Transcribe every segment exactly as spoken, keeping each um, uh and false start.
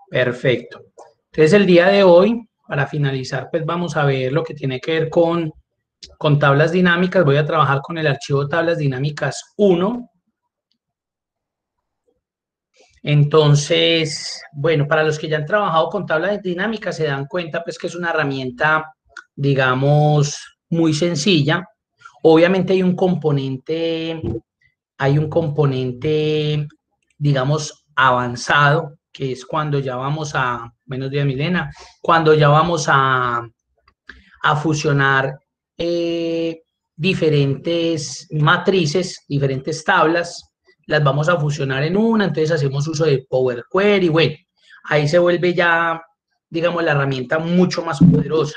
Perfecto. Entonces, el día de hoy, para finalizar, pues vamos a ver lo que tiene que ver con, con tablas dinámicas. Voy a trabajar con el archivo tablas dinámicas uno. Entonces, bueno, para los que ya han trabajado con tablas dinámicas se dan cuenta pues que es una herramienta, digamos, muy sencilla. Obviamente hay un componente, hay un componente, digamos, avanzado, que es cuando ya vamos a, buenos días, Milena, cuando ya vamos a, a fusionar eh, diferentes matrices, diferentes tablas, las vamos a fusionar en una, entonces hacemos uso de Power Query, bueno, ahí se vuelve ya, digamos, la herramienta mucho más poderosa.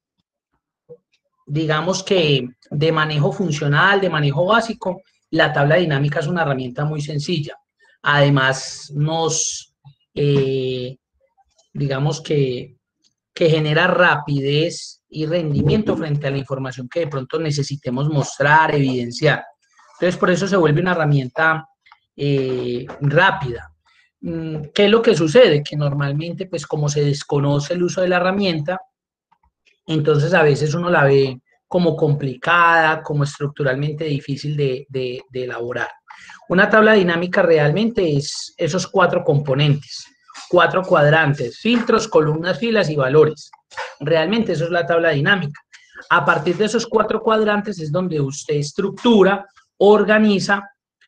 Digamos que de manejo funcional, de manejo básico, la tabla dinámica es una herramienta muy sencilla. Además, nos, eh, digamos que, que genera rapidez y rendimiento frente a la información que de pronto necesitemos mostrar, evidenciar. Entonces, por eso se vuelve una herramienta eh, rápida. ¿Qué es lo que sucede? Que normalmente, pues como se desconoce el uso de la herramienta, entonces a veces uno la ve como complicada, como estructuralmente difícil de, de, de elaborar. Una tabla dinámica realmente es esos cuatro componentes, cuatro cuadrantes, filtros, columnas, filas y valores. Realmente eso es la tabla dinámica. A partir de esos cuatro cuadrantes es donde usted estructura, organiza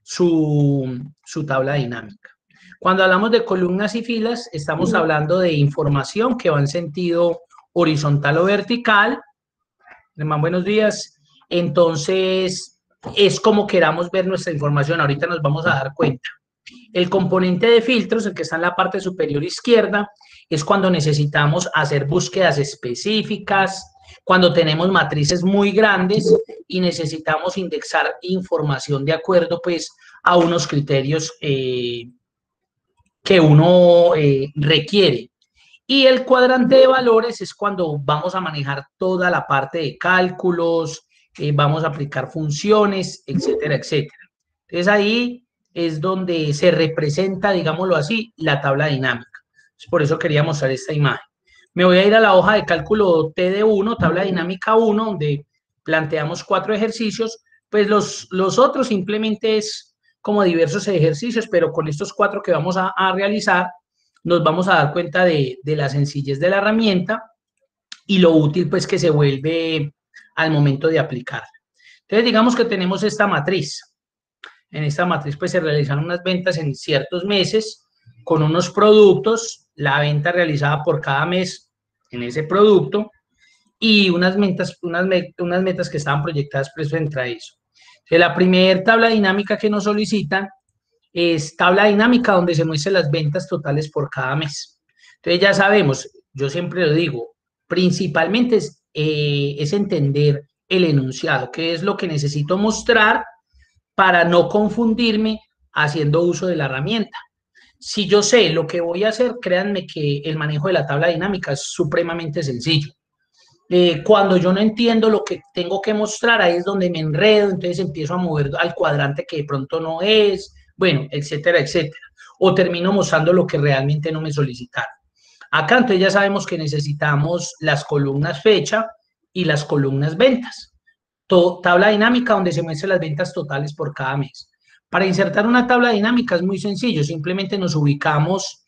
su, su tabla dinámica. Cuando hablamos de columnas y filas, estamos hablando de información que va en sentido horizontal o vertical. Hermano, buenos días. Entonces, es como queramos ver nuestra información. Ahorita nos vamos a dar cuenta. El componente de filtros, el que está en la parte superior izquierda, es cuando necesitamos hacer búsquedas específicas, cuando tenemos matrices muy grandes y necesitamos indexar información de acuerdo pues a unos criterios eh, que uno eh, requiere. Y el cuadrante de valores es cuando vamos a manejar toda la parte de cálculos, eh, vamos a aplicar funciones, etcétera, etcétera. Entonces ahí es donde se representa, digámoslo así, la tabla dinámica. Entonces, por eso quería mostrar esta imagen. Me voy a ir a la hoja de cálculo T D uno, tabla dinámica uno, donde planteamos cuatro ejercicios. Pues los, los otros simplemente es como diversos ejercicios, pero con estos cuatro que vamos a, a realizar, nos vamos a dar cuenta de, de la sencillez de la herramienta y lo útil pues que se vuelve al momento de aplicarla. Entonces digamos que tenemos esta matriz. En esta matriz pues se realizan unas ventas en ciertos meses con unos productos, la venta realizada por cada mes en ese producto y unas metas, unas, unas metas que estaban proyectadas pues frente a eso. Entonces, la primera tabla dinámica que nos solicitan es tabla dinámica donde se muestran las ventas totales por cada mes. Entonces ya sabemos, yo siempre lo digo, principalmente es, eh, es entender el enunciado, qué es lo que necesito mostrar para no confundirme haciendo uso de la herramienta. Si yo sé lo que voy a hacer, créanme que el manejo de la tabla dinámica es supremamente sencillo. Eh, cuando yo no entiendo lo que tengo que mostrar, ahí es donde me enredo, entonces empiezo a mover al cuadrante que de pronto no es, bueno, etcétera, etcétera. O termino mostrando lo que realmente no me solicitaron. Acá entonces ya sabemos que necesitamos las columnas fecha y las columnas ventas. Todo, tabla dinámica donde se muestran las ventas totales por cada mes. Para insertar una tabla dinámica es muy sencillo, simplemente nos ubicamos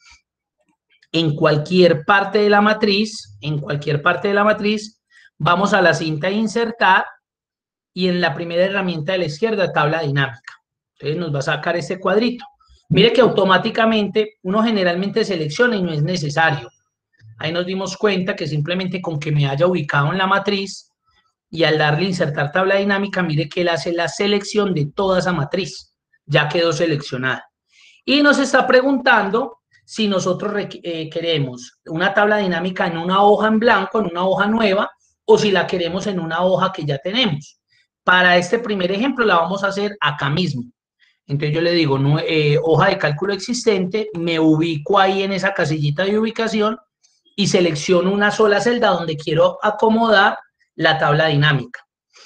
en cualquier parte de la matriz, en cualquier parte de la matriz, vamos a la cinta de insertar y en la primera herramienta de la izquierda, tabla dinámica. Entonces nos va a sacar este cuadrito. Mire que automáticamente uno generalmente selecciona y no es necesario. Ahí nos dimos cuenta que simplemente con que me haya ubicado en la matriz y al darle insertar tabla dinámica, mire que él hace la selección de toda esa matriz. Ya quedó seleccionada. Y nos está preguntando si nosotros eh, queremos una tabla dinámica en una hoja en blanco, en una hoja nueva, o si la queremos en una hoja que ya tenemos. Para este primer ejemplo la vamos a hacer acá mismo. Entonces yo le digo, no, eh, hoja de cálculo existente, me ubico ahí en esa casillita de ubicación y selecciono una sola celda donde quiero acomodar la tabla dinámica.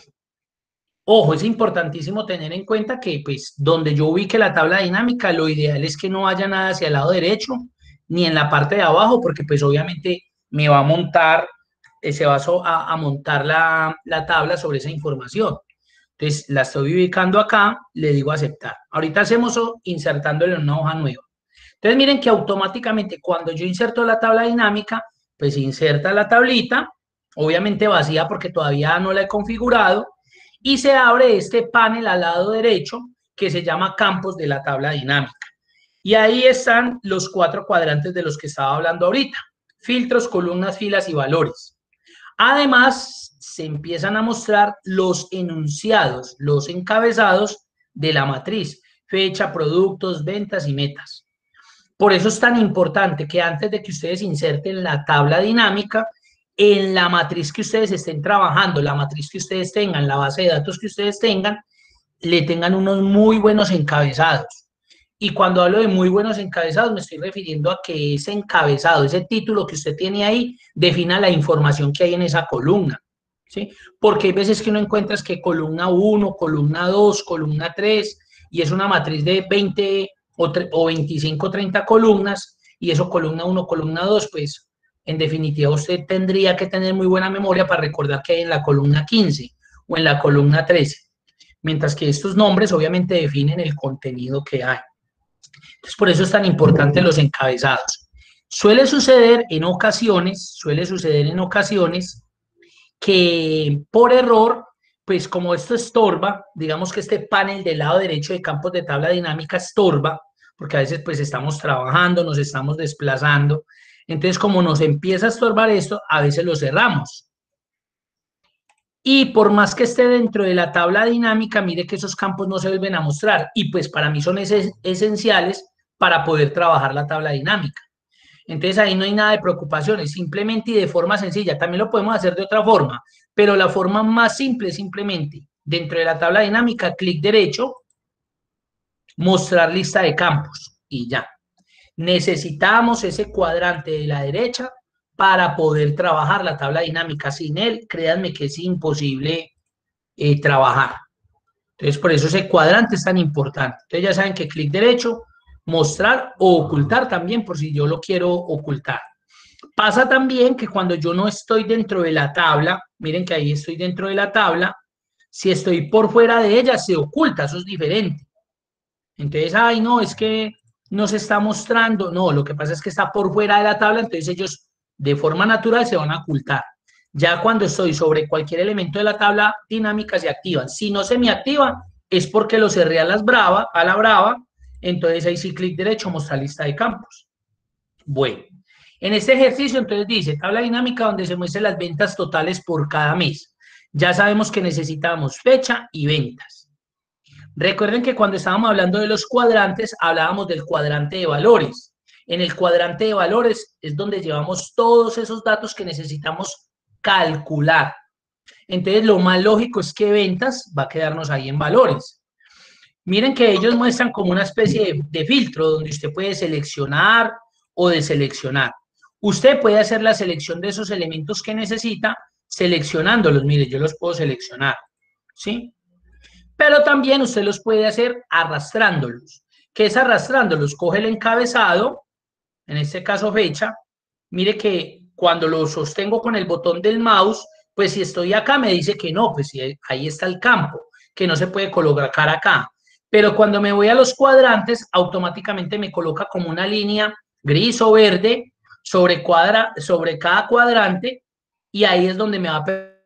Ojo, es importantísimo tener en cuenta que, pues, donde yo ubique la tabla dinámica, lo ideal es que no haya nada hacia el lado derecho ni en la parte de abajo, porque pues obviamente me va a montar, eh, se va a, a montar la, la tabla sobre esa información. Entonces la estoy ubicando acá, le digo aceptar. Ahorita hacemos eso insertándole en una hoja nueva. Entonces miren que automáticamente cuando yo inserto la tabla dinámica, pues inserta la tablita, obviamente vacía porque todavía no la he configurado, y se abre este panel al lado derecho que se llama campos de la tabla dinámica. Y ahí están los cuatro cuadrantes de los que estaba hablando ahorita: filtros, columnas, filas y valores. Además, se empiezan a mostrar los enunciados, los encabezados de la matriz: fecha, productos, ventas y metas. Por eso es tan importante que antes de que ustedes inserten la tabla dinámica, en la matriz que ustedes estén trabajando, la matriz que ustedes tengan, la base de datos que ustedes tengan, le tengan unos muy buenos encabezados. Y cuando hablo de muy buenos encabezados, me estoy refiriendo a que ese encabezado, ese título que usted tiene ahí, defina la información que hay en esa columna, ¿sí? Porque hay veces que uno encuentra que columna uno, columna dos, columna tres, y es una matriz de veinte o veinticinco, treinta columnas, y eso columna uno, columna dos, pues en definitiva usted tendría que tener muy buena memoria para recordar que hay en la columna quince o en la columna trece, mientras que estos nombres obviamente definen el contenido que hay. Entonces, por eso es tan importante los encabezados. Suele suceder en ocasiones, suele suceder en ocasiones que por error, pues como esto estorba, digamos que este panel del lado derecho de campos de tabla dinámica estorba, porque a veces pues estamos trabajando, nos estamos desplazando. Entonces, como nos empieza a estorbar esto, a veces lo cerramos. Y por más que esté dentro de la tabla dinámica, mire que esos campos no se vuelven a mostrar. Y pues para mí son es esenciales para poder trabajar la tabla dinámica. Entonces ahí no hay nada de preocupaciones, simplemente y de forma sencilla. También lo podemos hacer de otra forma, pero la forma más simple es simplemente dentro de la tabla dinámica, clic derecho, mostrar lista de campos y ya. Necesitamos ese cuadrante de la derecha para poder trabajar la tabla dinámica. Sin él, créanme que es imposible eh, trabajar. Entonces, por eso ese cuadrante es tan importante. Entonces, ya saben que clic derecho, mostrar o ocultar también, por si yo lo quiero ocultar. Pasa también que cuando yo no estoy dentro de la tabla, miren que ahí estoy dentro de la tabla, si estoy por fuera de ella, se oculta, eso es diferente. Entonces, ay, no, es que no se está mostrando. No, lo que pasa es que está por fuera de la tabla, entonces ellos de forma natural se van a ocultar. Ya cuando estoy sobre cualquier elemento de la tabla dinámica se activan. Si no se me activa, es porque lo cerré a, las brava, a la brava. Entonces ahí sí, clic derecho, mostrar lista de campos. Bueno, en este ejercicio entonces dice tabla dinámica donde se muestran las ventas totales por cada mes. Ya sabemos que necesitamos fecha y ventas. Recuerden que cuando estábamos hablando de los cuadrantes, hablábamos del cuadrante de valores. En el cuadrante de valores es donde llevamos todos esos datos que necesitamos calcular. Entonces, lo más lógico es que ventas va a quedarnos ahí en valores. Miren que ellos muestran como una especie de, de filtro donde usted puede seleccionar o deseleccionar. Usted puede hacer la selección de esos elementos que necesita seleccionándolos. Mire, yo los puedo seleccionar, ¿sí? Pero también usted los puede hacer arrastrándolos. ¿Qué es arrastrándolos? Coge el encabezado, en este caso fecha. Mire que cuando lo sostengo con el botón del mouse, pues si estoy acá me dice que no, pues ahí está el campo, que no se puede colocar acá. Pero cuando me voy a los cuadrantes, automáticamente me coloca como una línea gris o verde sobre, cuadra, sobre cada cuadrante, y ahí es donde me va a permitir.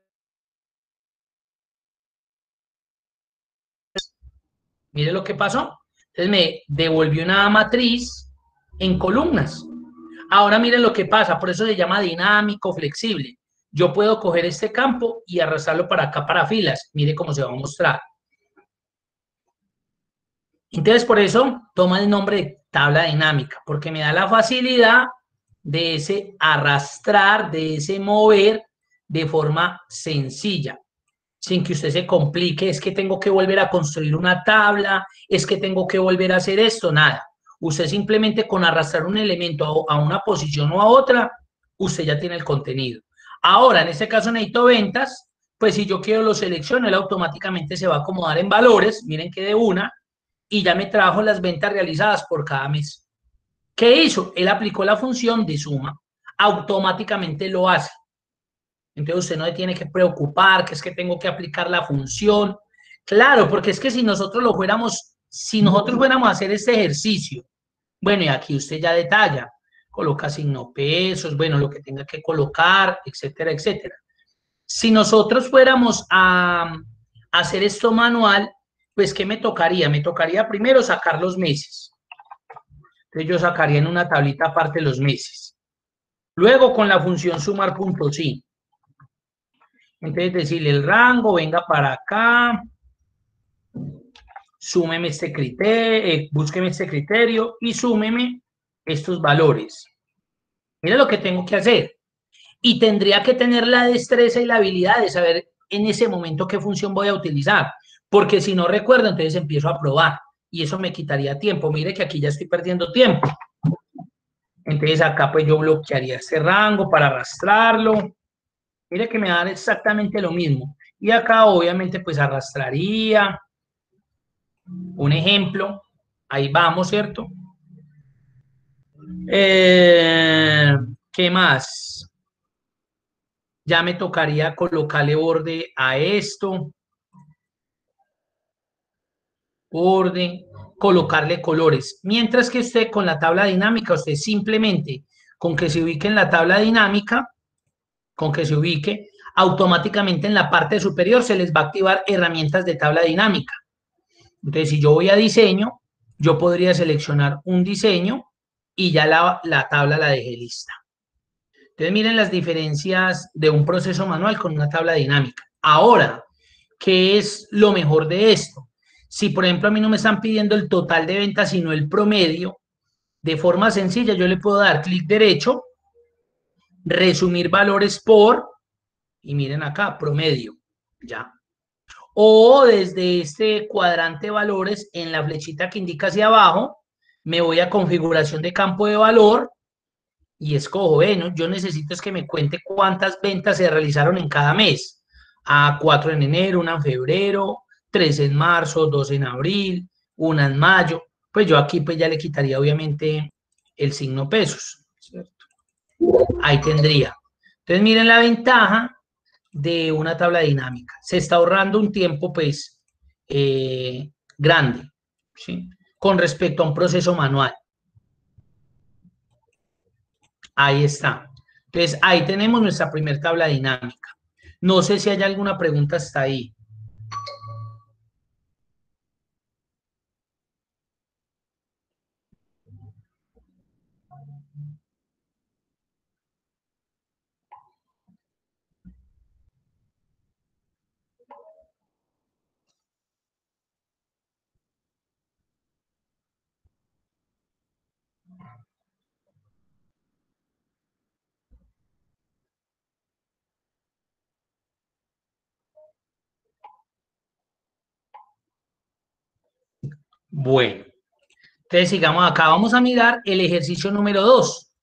Mire lo que pasó. Entonces me devolvió una matriz en columnas. Ahora miren lo que pasa, por eso se llama dinámico flexible. Yo puedo coger este campo y arrastrarlo para acá para filas. Mire cómo se va a mostrar. Entonces por eso toma el nombre de tabla dinámica, porque me da la facilidad de ese arrastrar, de ese mover de forma sencilla, sin que usted se complique, es que tengo que volver a construir una tabla, es que tengo que volver a hacer esto, nada. Usted simplemente con arrastrar un elemento a una posición o a otra, usted ya tiene el contenido. Ahora, en este caso necesito ventas, pues si yo quiero lo selecciono, él automáticamente se va a acomodar en valores, miren que de una, y ya me trajo las ventas realizadas por cada mes. ¿Qué hizo? Él aplicó la función de suma, automáticamente lo hace. Entonces usted no se tiene que preocupar, que es que tengo que aplicar la función. Claro, porque es que si nosotros lo fuéramos, si nosotros fuéramos a hacer este ejercicio, bueno, y aquí usted ya detalla, coloca signo pesos, bueno, lo que tenga que colocar, etcétera, etcétera. Si nosotros fuéramos a, a hacer esto manual, pues ¿qué me tocaría? Me tocaría primero sacar los meses. Entonces yo sacaría en una tablita aparte los meses. Luego con la función sumar puntos sí. Entonces decirle el rango, venga para acá, súmeme este criterio, eh, búsqueme este criterio y súmeme estos valores. Mira lo que tengo que hacer. Y tendría que tener la destreza y la habilidad de saber en ese momento qué función voy a utilizar. Porque si no recuerdo, entonces empiezo a probar. Y eso me quitaría tiempo. Mire que aquí ya estoy perdiendo tiempo. Entonces acá pues yo bloquearía este rango para arrastrarlo. Mire que me dan exactamente lo mismo. Y acá obviamente pues arrastraría. Un ejemplo. Ahí vamos, ¿cierto? Eh, ¿Qué más? Ya me tocaría colocarle borde a esto. Orden, colocarle colores. Mientras que usted con la tabla dinámica, usted simplemente con que se ubique en la tabla dinámica, con que se ubique, automáticamente en la parte superior se les va a activar herramientas de tabla dinámica. Entonces, si yo voy a diseño, yo podría seleccionar un diseño y ya la, la tabla la dejé lista. Entonces, miren las diferencias de un proceso manual con una tabla dinámica. Ahora, ¿qué es lo mejor de esto? Si, por ejemplo, a mí no me están pidiendo el total de ventas, sino el promedio, de forma sencilla yo le puedo dar clic derecho, resumir valores por, y miren acá, promedio, ya. O desde este cuadrante valores, en la flechita que indica hacia abajo, me voy a configuración de campo de valor y escojo, bueno, yo necesito es que me cuente cuántas ventas se realizaron en cada mes. A cuatro en enero, una en febrero, tres en marzo, dos en abril, una en mayo. Pues yo aquí pues ya le quitaría obviamente el signo pesos, ¿cierto? Ahí tendría. Entonces miren la ventaja de una tabla dinámica. Se está ahorrando un tiempo pues eh, grande, ¿sí? Con respecto a un proceso manual. Ahí está. Entonces, ahí tenemos nuestra primera tabla dinámica. No sé si hay alguna pregunta hasta ahí. Bueno, entonces sigamos acá. Vamos a mirar el ejercicio número dos.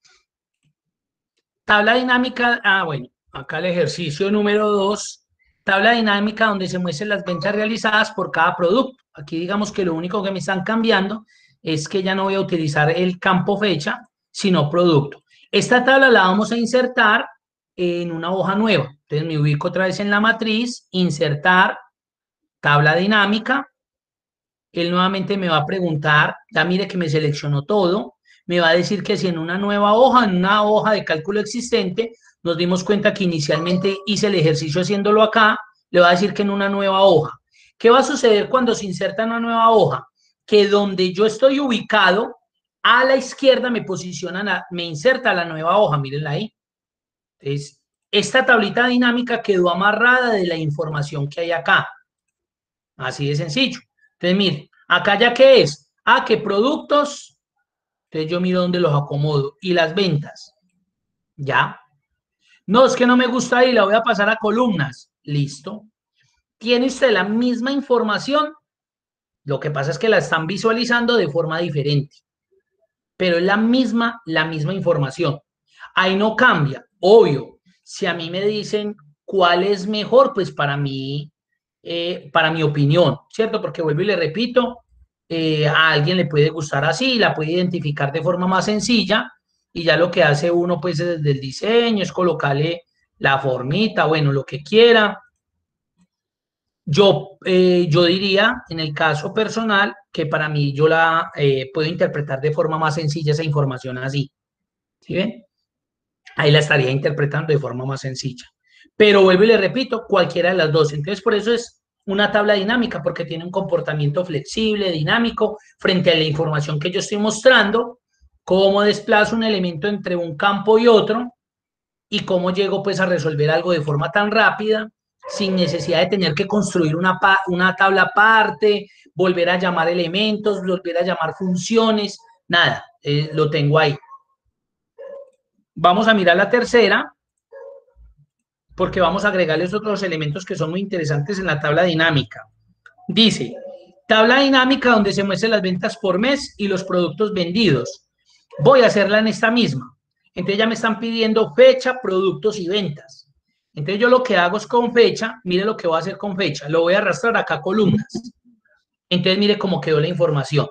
Tabla dinámica. Ah, bueno, acá el ejercicio número dos. Tabla dinámica donde se muestran las ventas realizadas por cada producto. Aquí digamos que lo único que me están cambiando es que ya no voy a utilizar el campo fecha, sino producto. Esta tabla la vamos a insertar en una hoja nueva. Entonces me ubico otra vez en la matriz, insertar, tabla dinámica. Él nuevamente me va a preguntar, ya mire que me seleccionó todo, me va a decir que si en una nueva hoja, en una hoja de cálculo existente, nos dimos cuenta que inicialmente hice el ejercicio haciéndolo acá, le va a decir que en una nueva hoja. ¿Qué va a suceder cuando se inserta en una nueva hoja? Que donde yo estoy ubicado, a la izquierda me posiciona, me inserta la nueva hoja, mírenla ahí. Entonces, esta tablita dinámica quedó amarrada de la información que hay acá. Así de sencillo. Entonces, mire, acá ya qué es. Ah, ¿qué productos? Entonces yo miro dónde los acomodo. Y las ventas. Ya. No, es que no me gusta ahí, la voy a pasar a columnas. Listo. Tiene usted la misma información. Lo que pasa es que la están visualizando de forma diferente. Pero es la misma, la misma información. Ahí no cambia. Obvio. Si a mí me dicen cuál es mejor, pues para mí, eh, para mi opinión, ¿cierto? Porque vuelvo y le repito, eh, a alguien le puede gustar así, la puede identificar de forma más sencilla y ya lo que hace uno pues desde el diseño es colocarle la formita, bueno, lo que quiera. Yo, eh, yo diría, en el caso personal, que para mí yo la eh, puedo interpretar de forma más sencilla esa información así. ¿Sí ven? Ahí la estaría interpretando de forma más sencilla. Pero vuelvo y le repito, cualquiera de las dos. Entonces, por eso es una tabla dinámica, porque tiene un comportamiento flexible, dinámico, frente a la información que yo estoy mostrando, cómo desplazo un elemento entre un campo y otro, y cómo llego pues a resolver algo de forma tan rápida, sin necesidad de tener que construir una, una tabla aparte, volver a llamar elementos, volver a llamar funciones, nada, eh, lo tengo ahí. Vamos a mirar la tercera, porque vamos a agregarles otros elementos que son muy interesantes en la tabla dinámica. Dice, tabla dinámica donde se muestran las ventas por mes y los productos vendidos. Voy a hacerla en esta misma. Entonces ya me están pidiendo fecha, productos y ventas. Entonces yo lo que hago es con fecha, mire lo que voy a hacer con fecha, lo voy a arrastrar acá a columnas. Entonces mire cómo quedó la información.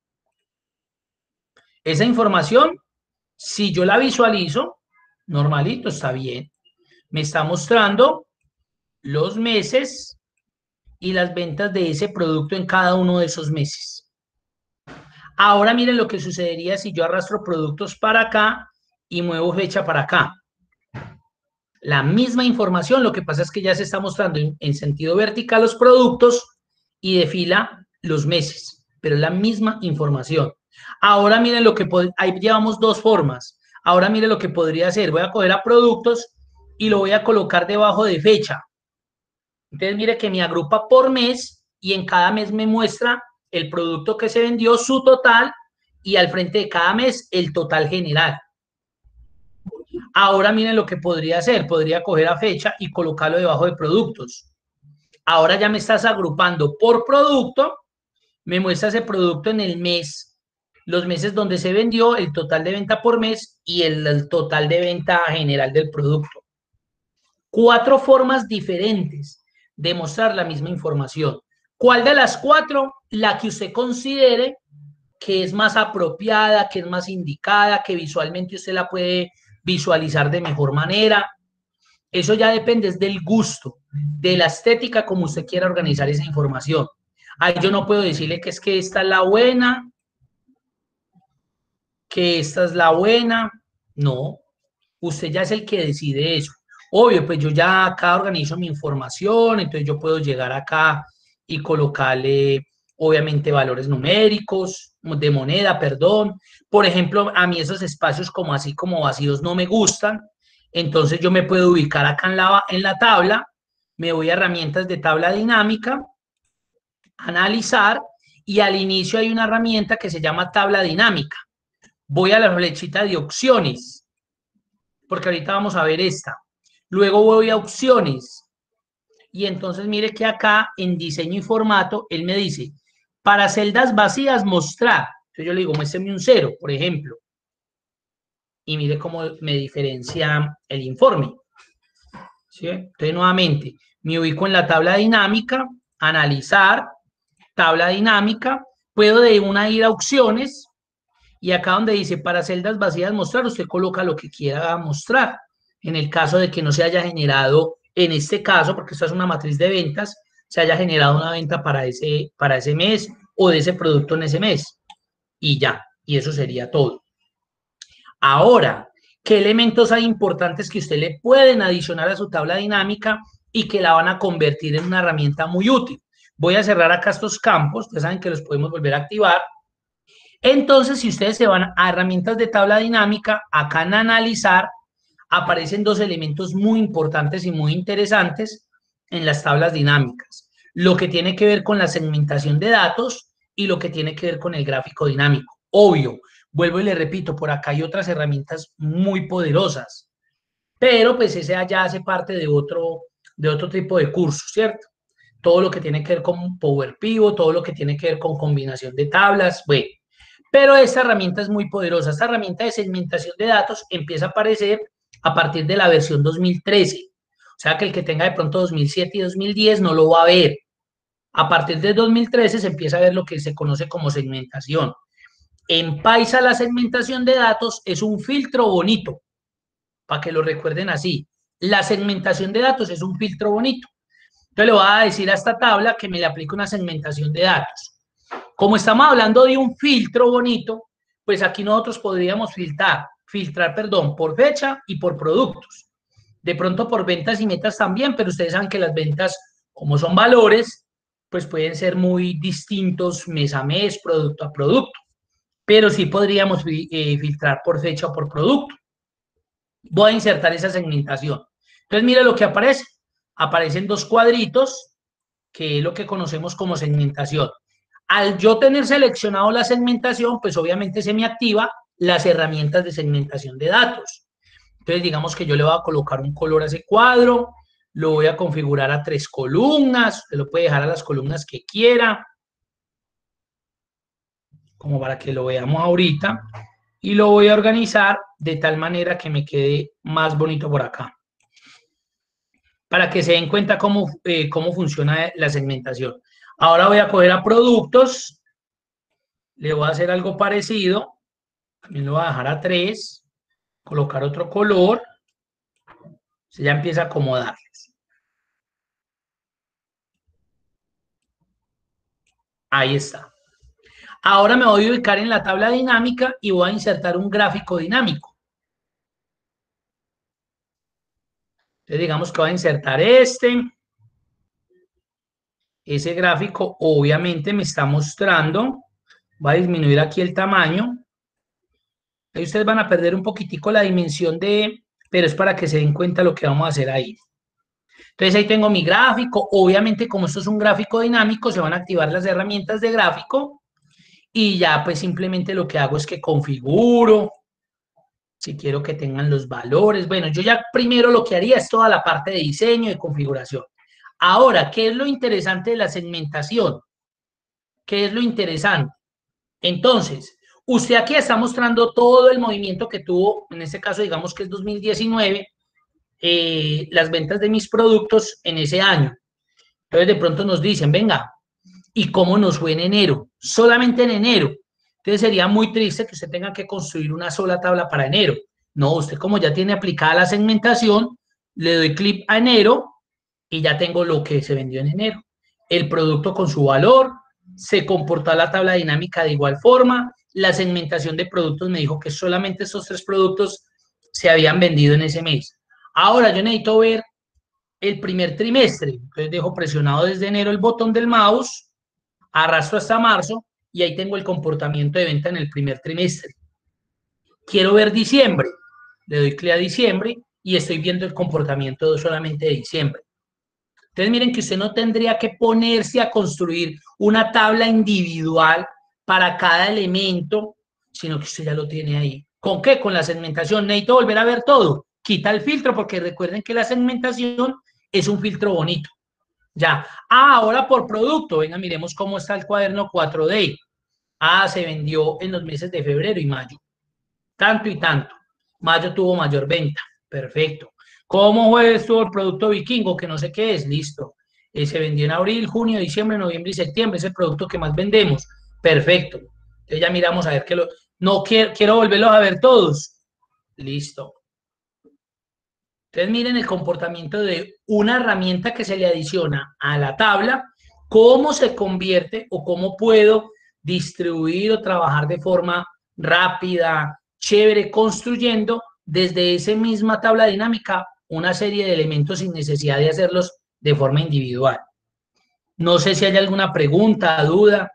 Esa información, si yo la visualizo, normalito, está bien. Me está mostrando los meses y las ventas de ese producto en cada uno de esos meses. Ahora miren lo que sucedería si yo arrastro productos para acá y muevo fecha para acá. La misma información, lo que pasa es que ya se está mostrando en, en sentido vertical los productos y de fila los meses, pero es la misma información. Ahora miren lo que, ahí llevamos dos formas. Ahora miren lo que podría hacer. Voy a coger a productos y lo voy a colocar debajo de fecha. Entonces mire que me agrupa por mes y en cada mes me muestra el producto que se vendió, su total, y al frente de cada mes el total general. Ahora miren lo que podría hacer. Podría coger a fecha y colocarlo debajo de productos. Ahora ya me estás agrupando por producto, me muestra ese producto en el mes, los meses donde se vendió, el total de venta por mes y el, el total de venta general del producto. Cuatro formas diferentes de mostrar la misma información. ¿Cuál de las cuatro? La que usted considere que es más apropiada, que es más indicada, que visualmente usted la puede visualizar de mejor manera. Eso ya depende del gusto, de la estética, como usted quiera organizar esa información. Ahí yo no puedo decirle que es que esta es la buena, que esta es la buena. No, usted ya es el que decide eso. Obvio, pues yo ya acá organizo mi información, entonces yo puedo llegar acá y colocarle, obviamente, valores numéricos, de moneda, perdón. Por ejemplo, a mí esos espacios como así, como vacíos, no me gustan. Entonces yo me puedo ubicar acá en la, en la tabla, me voy a herramientas de tabla dinámica, analizar, y al inicio hay una herramienta que se llama tabla dinámica. Voy a la flechita de opciones, porque ahorita vamos a ver esta. Luego voy a opciones y entonces mire que acá en diseño y formato, él me dice, para celdas vacías mostrar. Entonces yo le digo, muéstrame un cero, por ejemplo. Y mire cómo me diferencia el informe. ¿Sí? Entonces nuevamente, me ubico en la tabla dinámica, analizar, tabla dinámica, puedo de una ir a opciones y acá donde dice para celdas vacías mostrar, usted coloca lo que quiera mostrar. En el caso de que no se haya generado, en este caso, porque esto es una matriz de ventas, se haya generado una venta para ese, para ese mes o de ese producto en ese mes. Y ya, y eso sería todo. Ahora, ¿qué elementos hay importantes que usted le pueden adicionar a su tabla dinámica y que la van a convertir en una herramienta muy útil? Voy a cerrar acá estos campos, ustedes saben que los podemos volver a activar. Entonces, si ustedes se van a herramientas de tabla dinámica, acá en analizar, aparecen dos elementos muy importantes y muy interesantes en las tablas dinámicas. Lo que tiene que ver con la segmentación de datos y lo que tiene que ver con el gráfico dinámico. Obvio, vuelvo y le repito, por acá hay otras herramientas muy poderosas, pero pues ese ya hace parte de otro, de otro tipo de curso, ¿cierto? Todo lo que tiene que ver con Power Pivot, todo lo que tiene que ver con combinación de tablas, bueno. Pero esta herramienta es muy poderosa. Esta herramienta de segmentación de datos empieza a aparecer a partir de la versión dos mil trece. O sea que el que tenga de pronto dos mil siete y dos mil diez no lo va a ver. A partir de dos mil trece se empieza a ver lo que se conoce como segmentación. En Paisa la segmentación de datos es un filtro bonito, para que lo recuerden así. La segmentación de datos es un filtro bonito. Entonces le voy a decir a esta tabla que me le aplique una segmentación de datos. Como estamos hablando de un filtro bonito, pues aquí nosotros podríamos filtrar, filtrar, perdón, por fecha y por productos. De pronto por ventas y metas también, pero ustedes saben que las ventas, como son valores, pues pueden ser muy distintos mes a mes, producto a producto. Pero sí podríamos eh, filtrar por fecha o por producto. Voy a insertar esa segmentación. Entonces, mire lo que aparece. Aparecen dos cuadritos, que es lo que conocemos como segmentación. Al yo tener seleccionado la segmentación, pues obviamente se me activa las herramientas de segmentación de datos. Entonces, digamos que yo le voy a colocar un color a ese cuadro, lo voy a configurar a tres columnas, usted lo puede dejar a las columnas que quiera, como para que lo veamos ahorita, y lo voy a organizar de tal manera que me quede más bonito por acá, para que se den cuenta cómo, eh, cómo funciona la segmentación. Ahora voy a coger a productos, le voy a hacer algo parecido, también lo voy a dejar a tres, colocar otro color, se ya empieza a acomodar. Ahí está. Ahora me voy a ubicar en la tabla dinámica y voy a insertar un gráfico dinámico. Entonces digamos que voy a insertar este. Ese gráfico obviamente me está mostrando, va a disminuir aquí el tamaño. Ahí ustedes van a perder un poquitico la dimensión de, pero es para que se den cuenta lo que vamos a hacer ahí. Entonces ahí tengo mi gráfico. Obviamente como esto es un gráfico dinámico, se van a activar las herramientas de gráfico y ya pues simplemente lo que hago es que configuro. Si quiero que tengan los valores. Bueno, yo ya primero lo que haría es toda la parte de diseño y configuración. Ahora, ¿qué es lo interesante de la segmentación? ¿Qué es lo interesante? Entonces, usted aquí está mostrando todo el movimiento que tuvo, en este caso digamos que es dos mil diecinueve, eh, las ventas de mis productos en ese año. Entonces de pronto nos dicen, venga, ¿y cómo nos fue en enero? Solamente en enero. Entonces sería muy triste que usted tenga que construir una sola tabla para enero. No, usted como ya tiene aplicada la segmentación, le doy clic a enero y ya tengo lo que se vendió en enero. El producto con su valor, se comportó la tabla dinámica de igual forma, la segmentación de productos me dijo que solamente esos tres productos se habían vendido en ese mes. Ahora yo necesito ver el primer trimestre, entonces dejo presionado desde enero el botón del mouse, arrastro hasta marzo y ahí tengo el comportamiento de venta en el primer trimestre. Quiero ver diciembre, le doy clic a diciembre y estoy viendo el comportamiento solamente de diciembre. Entonces miren que usted no tendría que ponerse a construir una tabla individual para cada elemento, sino que usted ya lo tiene ahí. ¿Con qué? Con la segmentación. Necesito volver a ver todo. Quita el filtro porque recuerden que la segmentación es un filtro bonito. Ya. Ah, ahora por producto. Venga, miremos cómo está el cuaderno cuatro D. Ah, se vendió en los meses de febrero y mayo. Tanto y tanto. Mayo tuvo mayor venta. Perfecto. ¿Cómo fue esto el producto vikingo? Que no sé qué es. Listo. Eh, se vendió en abril, junio, diciembre, noviembre y septiembre. Es el producto que más vendemos. Perfecto. Entonces ya miramos a ver qué lo... No quiero, quiero volverlos a ver todos. Listo. Entonces miren el comportamiento de una herramienta que se le adiciona a la tabla, cómo se convierte o cómo puedo distribuir o trabajar de forma rápida, chévere, construyendo desde esa misma tabla dinámica una serie de elementos sin necesidad de hacerlos de forma individual. No sé si hay alguna pregunta, duda.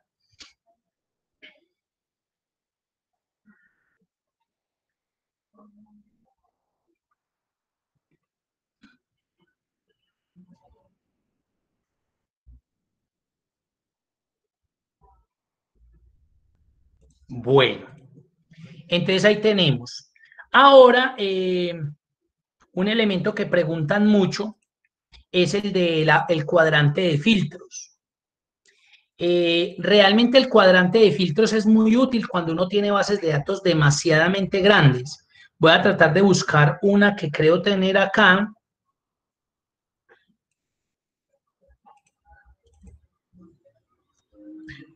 Bueno, entonces ahí tenemos. Ahora, eh, un elemento que preguntan mucho es el del de cuadrante de filtros. Eh, realmente el cuadrante de filtros es muy útil cuando uno tiene bases de datos demasiadamente grandes. Voy a tratar de buscar una que creo tener acá.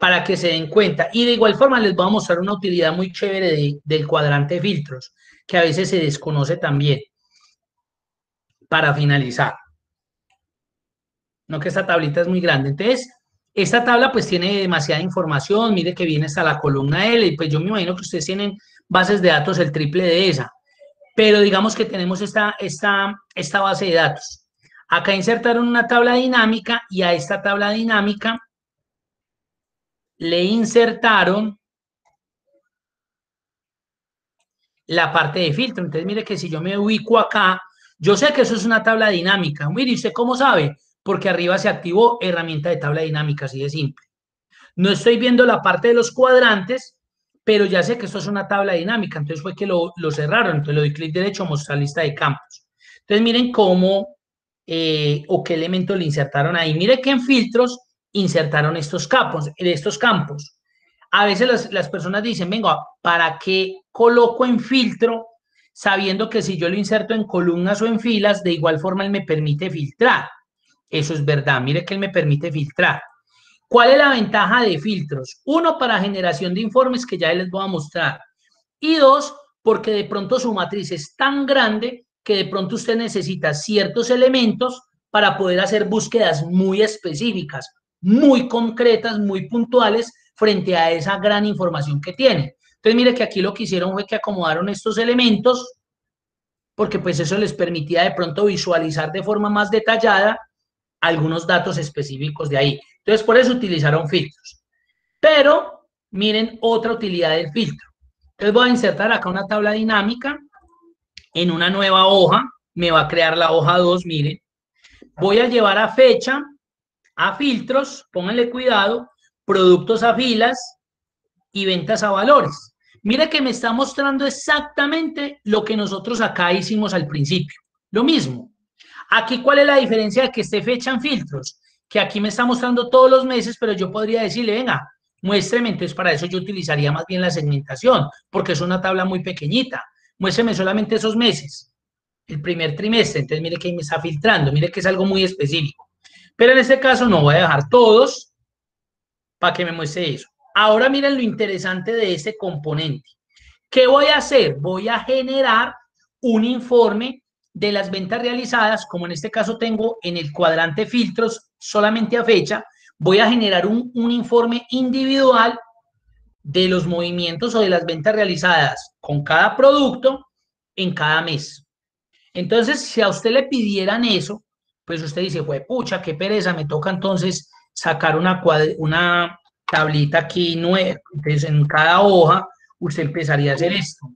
para que se den cuenta. Y de igual forma les voy a mostrar una utilidad muy chévere de, del cuadrante de filtros, que a veces se desconoce también, para finalizar. No que esta tablita es muy grande. Entonces, esta tabla pues tiene demasiada información. Mire que viene hasta la columna L, y pues yo me imagino que ustedes tienen bases de datos el triple de esa. Pero digamos que tenemos esta, esta, esta base de datos. Acá insertaron una tabla dinámica y a esta tabla dinámica le insertaron la parte de filtro. Entonces, mire que si yo me ubico acá, yo sé que eso es una tabla dinámica. Mire, ¿usted cómo sabe? Porque arriba se activó herramienta de tabla dinámica, así de simple. No estoy viendo la parte de los cuadrantes, pero ya sé que esto es una tabla dinámica. Entonces fue que lo, lo cerraron. Entonces le doy clic derecho, mostrar lista de campos. Entonces miren cómo eh, o qué elemento le insertaron ahí. Mire que en filtros insertaron estos campos, estos campos. A veces las, las personas dicen, venga, ¿para qué coloco en filtro sabiendo que si yo lo inserto en columnas o en filas, de igual forma él me permite filtrar? Eso es verdad, mire que él me permite filtrar. ¿Cuál es la ventaja de filtros? Uno, para generación de informes, que ya les voy a mostrar. Y dos, porque de pronto su matriz es tan grande que de pronto usted necesita ciertos elementos para poder hacer búsquedas muy específicas, muy concretas, muy puntuales frente a esa gran información que tiene. Entonces, mire que aquí lo que hicieron fue que acomodaron estos elementos porque pues eso les permitía de pronto visualizar de forma más detallada algunos datos específicos de ahí. Entonces, por eso utilizaron filtros. Pero, miren otra utilidad del filtro. Entonces, voy a insertar acá una tabla dinámica en una nueva hoja. Me va a crear la hoja dos, miren. Voy a llevar a fecha, a filtros, pónganle cuidado, productos a filas y ventas a valores. Mire que me está mostrando exactamente lo que nosotros acá hicimos al principio. Lo mismo. Aquí, ¿cuál es la diferencia de que esté fecha en filtros? Que aquí me está mostrando todos los meses, pero yo podría decirle, venga, muéstreme. Entonces, para eso yo utilizaría más bien la segmentación, porque es una tabla muy pequeñita. Muéstreme solamente esos meses, el primer trimestre. Entonces, mire que ahí me está filtrando, mire que es algo muy específico. Pero en este caso no voy a dejar todos para que me muestre eso. Ahora miren lo interesante de este componente. ¿Qué voy a hacer? Voy a generar un informe de las ventas realizadas, como en este caso tengo en el cuadrante filtros solamente a fecha, voy a generar un, un informe individual de los movimientos o de las ventas realizadas con cada producto en cada mes. Entonces, si a usted le pidieran eso, pues usted dice, pucha, qué pereza, me toca entonces sacar una, una tablita aquí nueva. Entonces, en cada hoja, usted empezaría a hacer esto,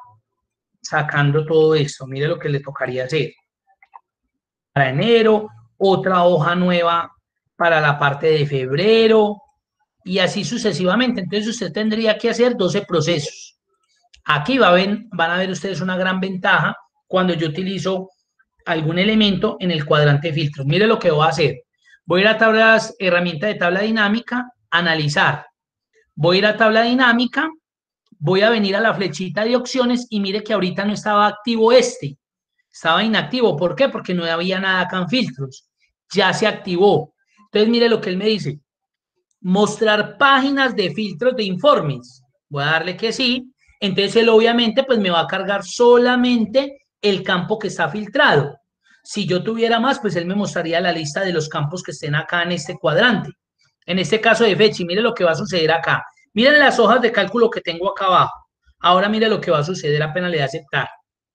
sacando todo esto. Mire lo que le tocaría hacer. Para enero, otra hoja nueva para la parte de febrero, y así sucesivamente. Entonces, usted tendría que hacer doce procesos. Aquí va a ver, van a ver ustedes una gran ventaja cuando yo utilizo algún elemento en el cuadrante de filtros. Mire lo que voy a hacer. Voy a ir a tablas, herramienta de tabla dinámica, analizar. Voy a ir a tabla dinámica, voy a venir a la flechita de opciones y mire que ahorita no estaba activo este. Estaba inactivo. ¿Por qué? Porque no había nada acá en filtros. Ya se activó. Entonces, mire lo que él me dice. Mostrar páginas de filtros de informes. Voy a darle que sí. Entonces, él obviamente pues me va a cargar solamente el campo que está filtrado. Si yo tuviera más, pues él me mostraría la lista de los campos que estén acá en este cuadrante. En este caso de fecha, y mire lo que va a suceder acá. Miren las hojas de cálculo que tengo acá abajo. Ahora mire lo que va a suceder apenas le da aceptar.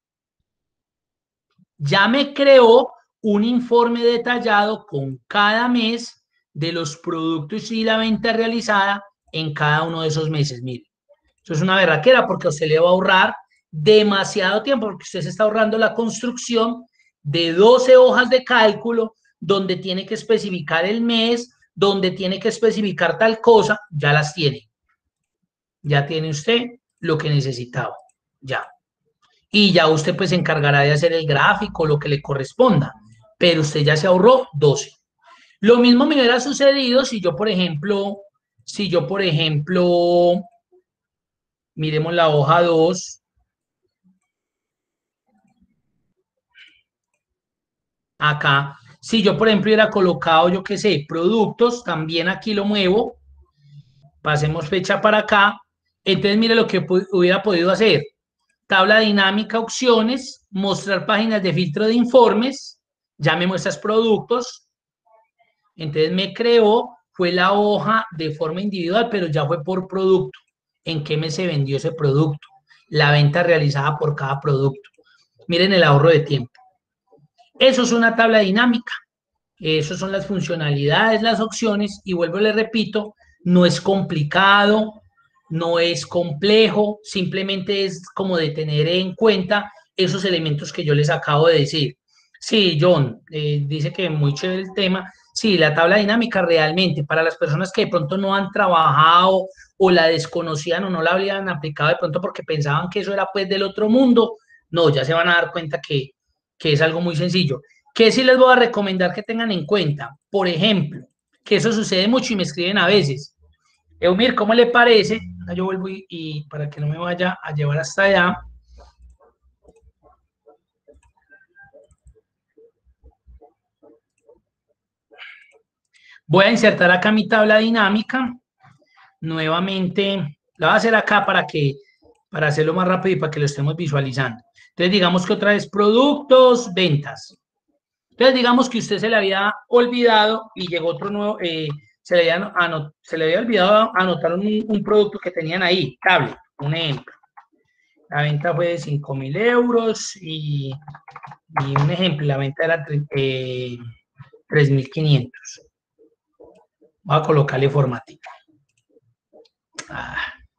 Ya me creó un informe detallado con cada mes de los productos y la venta realizada en cada uno de esos meses. Mire, eso es una berraquera porque a usted le va a ahorrar demasiado tiempo, porque usted se está ahorrando la construcción de doce hojas de cálculo donde tiene que especificar el mes, donde tiene que especificar tal cosa, ya las tiene. Ya tiene usted lo que necesitaba, ya. Y ya usted pues se encargará de hacer el gráfico, lo que le corresponda, pero usted ya se ahorró doce. Lo mismo me hubiera sucedido si yo, por ejemplo, si yo, por ejemplo, miremos la hoja dos, acá, si yo, por ejemplo, hubiera colocado, yo qué sé, productos, también aquí lo muevo, pasemos fecha para acá. Entonces, mire lo que hubiera podido hacer. Tabla dinámica, opciones, mostrar páginas de filtro de informes, ya me muestras productos. Entonces me creó, fue la hoja de forma individual, pero ya fue por producto. ¿En qué mes se vendió ese producto? La venta realizada por cada producto. Miren el ahorro de tiempo. Eso es una tabla dinámica. Esas son las funcionalidades, las opciones, y vuelvo y les repito, no es complicado, no es complejo, simplemente es como de tener en cuenta esos elementos que yo les acabo de decir. Sí, John, eh, dice que muy chévere el tema. Sí, la tabla dinámica realmente, para las personas que de pronto no han trabajado o la desconocían o no la habían aplicado de pronto porque pensaban que eso era pues del otro mundo, no, ya se van a dar cuenta que, que es algo muy sencillo. ¿Qué sí les voy a recomendar que tengan en cuenta? Por ejemplo, que eso sucede mucho y me escriben a veces. Eumir, ¿cómo le parece? Yo vuelvo y, y para que no me vaya a llevar hasta allá. Voy a insertar acá mi tabla dinámica. Nuevamente, la voy a hacer acá para que, para hacerlo más rápido y para que lo estemos visualizando. Entonces, digamos que otra vez productos, ventas. Entonces, digamos que usted se le había olvidado y llegó otro nuevo, eh, se, le había anot, se le había olvidado anotar un, un producto que tenían ahí, cable, un ejemplo. La venta fue de cinco mil euros y, y un ejemplo, la venta era eh, tres mil quinientos. Voy a colocarle formatito. Ah.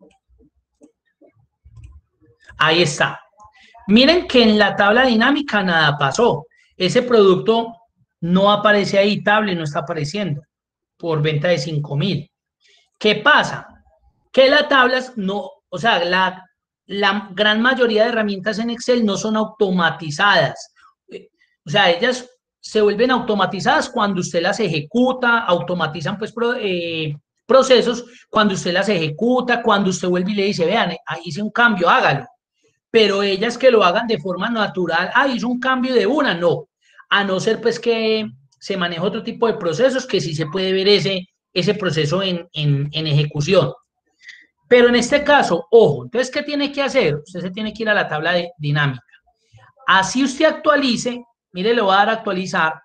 Ahí está. Miren que en la tabla dinámica nada pasó. Ese producto no aparece ahí, tabla no está apareciendo por venta de cinco mil. ¿Qué pasa? Que las tablas no, o sea, la, la gran mayoría de herramientas en Excel no son automatizadas. O sea, ellas se vuelven automatizadas cuando usted las ejecuta, automatizan pues pro, eh, procesos cuando usted las ejecuta, cuando usted vuelve y le dice, vean, ahí hice un cambio, hágalo. Pero ellas que lo hagan de forma natural, ah, hizo un cambio de una, no. A no ser pues que se maneje otro tipo de procesos que sí se puede ver ese, ese proceso en, en, en ejecución. Pero en este caso, ojo, entonces, ¿qué tiene que hacer? Usted se tiene que ir a la tabla de dinámica. Así usted actualice, mire, le voy a dar a actualizar,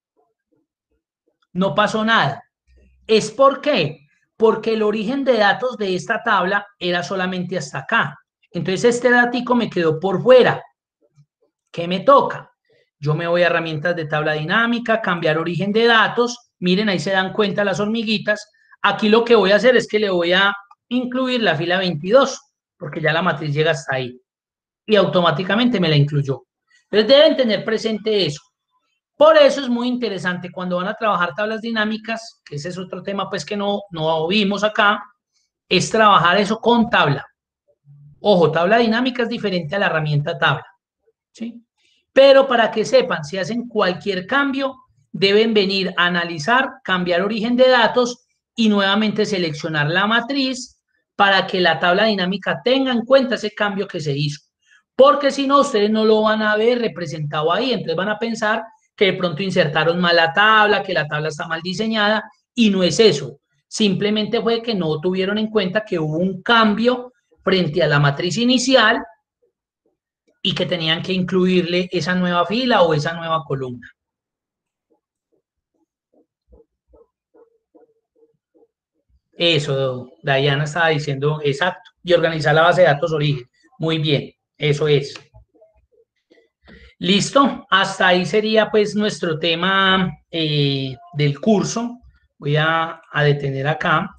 no pasó nada. ¿Es por qué? Porque el origen de datos de esta tabla era solamente hasta acá. Entonces, este datico me quedó por fuera. ¿Qué me toca? Yo me voy a herramientas de tabla dinámica, cambiar origen de datos. Miren, ahí se dan cuenta las hormiguitas. Aquí lo que voy a hacer es que le voy a incluir la fila veintidós, porque ya la matriz llega hasta ahí. Y automáticamente me la incluyó. Entonces deben tener presente eso. Por eso es muy interesante cuando van a trabajar tablas dinámicas, que ese es otro tema pues que no, no vimos acá, es trabajar eso con tabla. Ojo, tabla dinámica es diferente a la herramienta tabla. ¿Sí? Pero para que sepan, si hacen cualquier cambio, deben venir a analizar, cambiar origen de datos y nuevamente seleccionar la matriz para que la tabla dinámica tenga en cuenta ese cambio que se hizo. Porque si no, ustedes no lo van a ver representado ahí, entonces van a pensar que de pronto insertaron mal la tabla, que la tabla está mal diseñada, y no es eso. Simplemente fue que no tuvieron en cuenta que hubo un cambio frente a la matriz inicial y que tenían que incluirle esa nueva fila o esa nueva columna. Eso, Diana estaba diciendo exacto. Y organizar la base de datos origen. Muy bien, eso es. Listo, hasta ahí sería pues nuestro tema eh, del curso. Voy a, a detener acá.